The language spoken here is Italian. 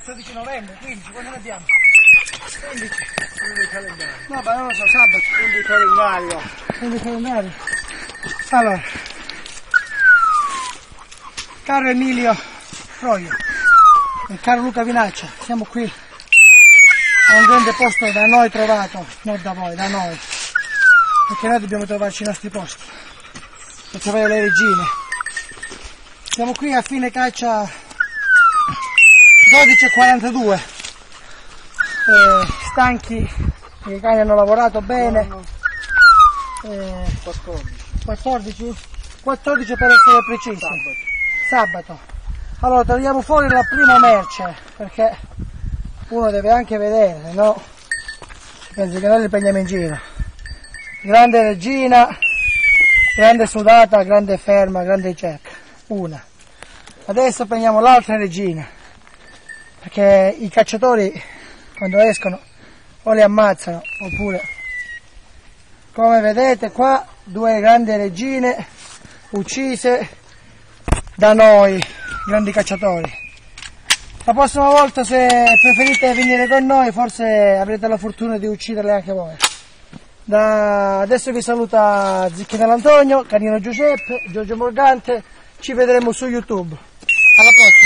13 novembre, 15, quando ne abbiamo? 15. 15 calendario. No, ma non lo so, sabato. 15 calendario. 15 calendario. Allora, caro Emilio Froio e caro Luca Vinaccia, siamo qui a un grande posto da noi trovato, non da voi, da noi, perché noi dobbiamo trovarci i nostri posti per trovare le regine. Siamo qui a fine caccia 12:42, stanchi, i cani hanno lavorato bene. 14 per essere precisi. Sabato. Allora togliamo fuori la prima merce, perché uno deve anche vedere, no? Penso che noi li prendiamo in giro. Grande regina, grande sudata, grande ferma, grande cerca. Una. Adesso prendiamo l'altra regina, perché i cacciatori quando escono o li ammazzano oppure, come vedete qua, due grandi regine uccise da noi grandi cacciatori. La prossima volta, se preferite venire con noi, forse avrete la fortuna di ucciderle anche voi. Adesso vi saluta Zicchinello Antonio, Canino Giuseppe, Giorgio Morgante, ci vedremo su YouTube. Alla prossima!